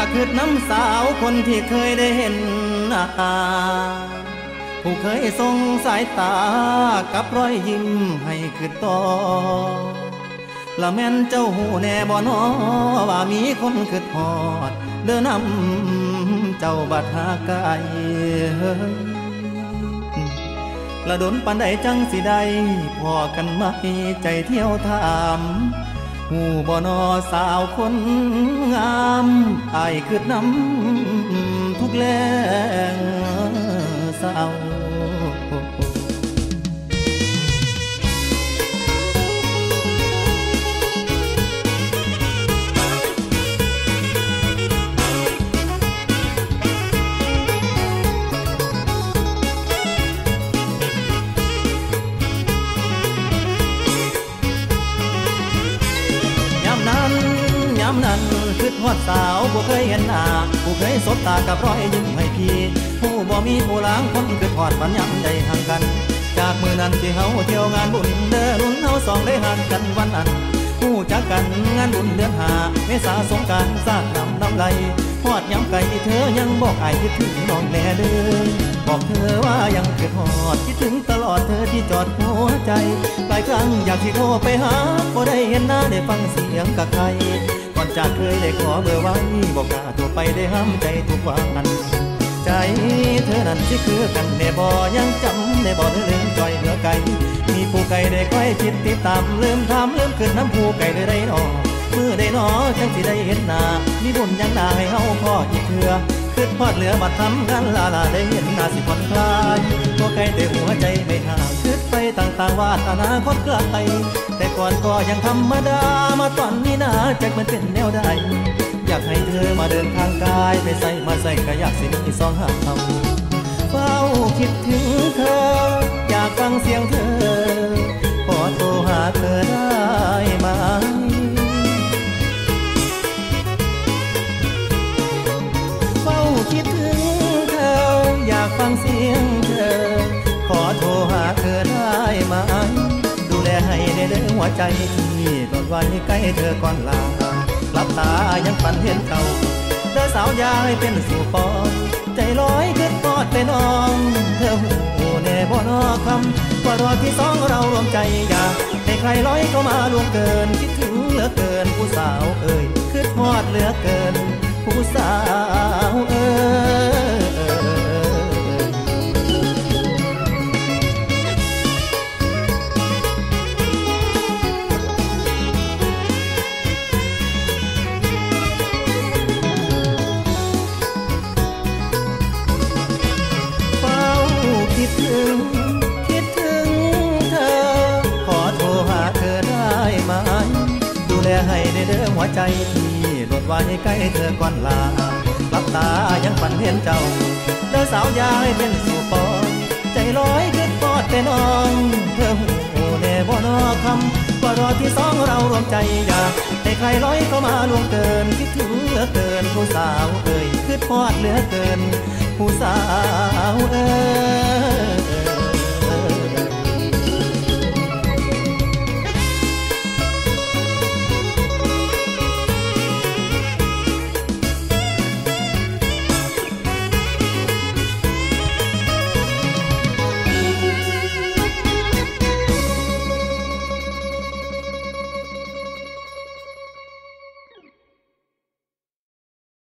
คืดน้ำสาวคนที่เคยได้เห็นหน้าผู้เคยส่งสายตากับรอยยิ้มให้คืดต่อละแม่นเจ้าหูแน่บ่นอว่ามีคนคืดฮอดเดินนำเจ้าบัดหาไกลละดนปานใดจังสิได้พอกันไหมใจเที่ยวถามหูบ่นอสาวคนงามอ้ายคืดนำทุกแลงเศร้ายามนั้นคืดฮอดสาวบ่เคยเห็นหน้าผู้เคยสบตากับรอยยิ้มให้พี่ผู้บ่มีผู้ล้างคนคืดฮอดปัญญามได้ห่างกันจากมือนั้นที่เฮาเที่ยวงานบุญเด้อรุ่นเฮาสองได้หันกันวันนั้นผู้จักกันงานบุญเดือน5เมษาสงกรานต์สาดน้ำไหลฮอดยามไกลเธอยังบอกอ้ายคิดถึงน้องแน่เด้อบอกเธอว่ายังคืดฮอดคิดถึงตลอดเธอที่จอดหัวใจหลายครั้งอยากสิโทรไปหาบ่ได้เห็นหน้าได้ฟังเสียงกับใครก่อนจากเคยได้ขอเบอร์ไว้บอกกล้าโทรไปได้ห้ามใจทุกวันใจเธอนั้นที่คือกันได้บ่ยังจำได้บ่เธอลืมจอยเหลือไก่มีผู้ไก่ได้คอยคิดติดตามลืมถามลืมขึ้นน้ำผู้ไก่เลยได้หนอมือได้หนอจังสิได้เห็นหน้ามีบุญยังหน้าให้เฮาพ่ออีกเถื่อคืดพอดเหลือมาทำงานลาได้เห็นหน้าสิผ่อนคลายตัวไก่แต่หัวใจไม่ห่างคืดไปต่างๆวาดอนาคตไกลแต่ก่อนก็ยังธรรมดามาตอนนี้นะจักมันเป็นแนวใดอยากให้เธอมาเดินทางกายไปใส่มาใส่ก็อยากสิมีสองหางทำเฝ้าคิดถึงเธออยากฟังเสียงเธอขอโทรหาเธอได้ไหมเฝ้าคิดถึงเธออยากฟังเสียงเธอขอโทรหาเธอได้ไหมดูแลให้ในเรื่องหัวใจที่หล่นไว้ใกล้เธอก่อนลาหลับตายังฝันเห็นเขาเธอสาวยายเป็นสู่ปอนใจลอยขึ้นปอดไปน้องเธอหูแน่บ่นอคำว่ารอที่สองเรารวมใจอยากให้ใครลอยเข้ามาล่วงเกินคิดถึงเหลือเกินผู้สาวเอ่ยขึ้นฮอดเหลือเกินผู้สาวเอ่ยคิดถึงเธอขอโทรหาเธอได้ไหมดูแลให้ในเด้อหัวใจที่หลดไว้ใกล้เธอก่อนลาหลับตายังฝันเห็นเจ้าเด้อสาวยายเป็นสู่ปอนใจลอยขึ้นปอดแต่น้องเธอหูแน่บ่นอคำว่ารอที่สองเรารวมใจอยากให้ใครลอยเข้ามาล่วงเกินคิดถึงเหลือเกินผู้สาวเอ่ยขึ้นปอดเหลือเกินผู้สาวเอ่ย